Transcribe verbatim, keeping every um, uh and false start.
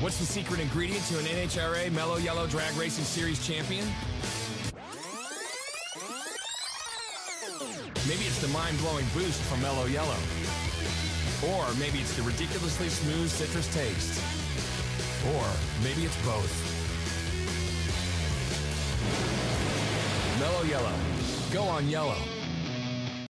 What's the secret ingredient to an N H R A Mello Yello Drag Racing Series champion? Maybe it's the mind-blowing boost from Mello Yello. Or maybe it's the ridiculously smooth citrus taste. Or maybe it's both. Mello Yello. Go on Yello.